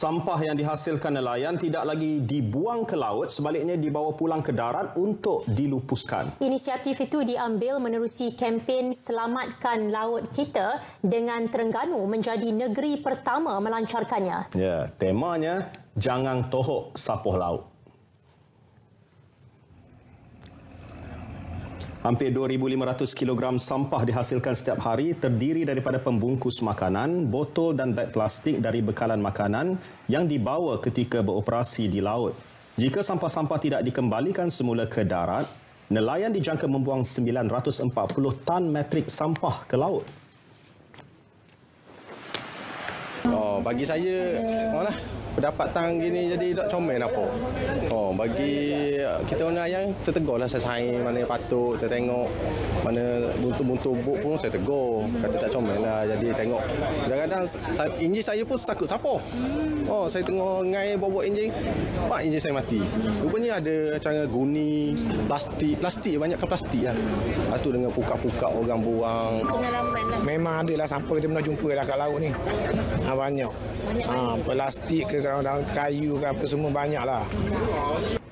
Sampah yang dihasilkan nelayan tidak lagi dibuang ke laut, sebaliknya dibawa pulang ke darat untuk dilupuskan. Inisiatif itu diambil menerusi kempen Selamatkan Laut Kita dengan Terengganu menjadi negeri pertama melancarkannya. Ya, temanya Jangan Tohok Sapoh Laut. Hampir 2,500 kilogram sampah dihasilkan setiap hari terdiri daripada pembungkus makanan, botol dan beg plastik dari bekalan makanan yang dibawa ketika beroperasi di laut. Jika sampah-sampah tidak dikembalikan semula ke darat, nelayan dijangka membuang 940 tan metrik sampah ke laut. Bagi saya, pendapatan gini jadi tak comel apa. Bagi kita orang nelayan, kita tegurlah sesaing mana yang patut, kita tengok mana buntu-buntu buk pun saya tegur. Kata tak comel lah, jadi tengok. Kadang-kadang enjin saya pun takut sapoh. Saya tengok ngai bawa enjin, enjin saya mati. Rupanya ada cara guni, plastik banyakkan plastik lah. Lepas tu dengan pukat-pukat orang buang. Pengalaman lah. Memang ada lah sampah kita pernah jumpa dah kat laut ni. Banyak. Plastik ke kadang-kadang kayu ke apa semua banyak lah.